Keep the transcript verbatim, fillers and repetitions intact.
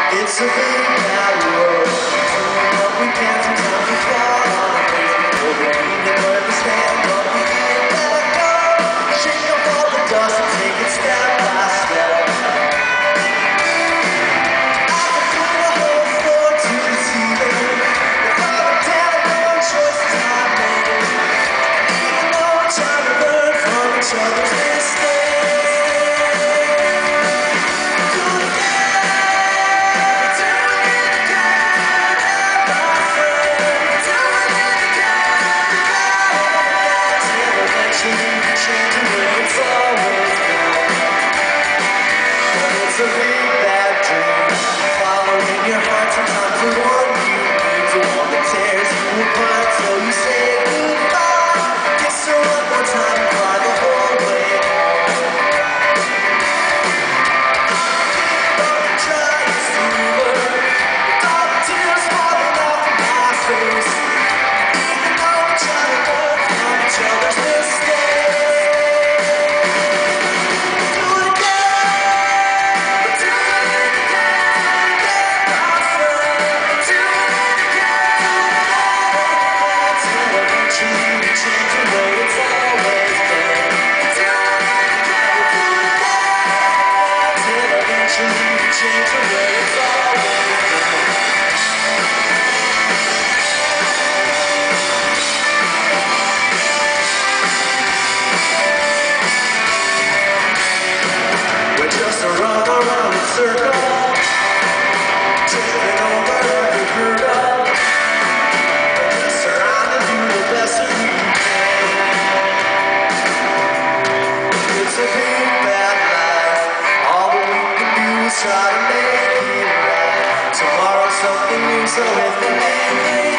It's a big bad world. Doing what we can, sometimes we fall on our face. We'll believe in where we stand, but we can't let go. Shake up all the dust and take it step by step. I can feel the whole floor to the ceiling. With all the terrible choices I made. Even though we're trying to learn from each other's mistakes. It's a big bad dream, following your heart. Sometimes the one you need, the one that tears you apart. So you say goodbye, kiss her one more time and cry the whole way home. But the giants fever, with all the tears falling off of my face. Even though we try to learn from each other's mistakes. Just a run around in circles, tripping over every hurdle, just trying to do the best that we can. It's a big bad life. All that we can do is try to make it right. Tomorrow's something new, so if the name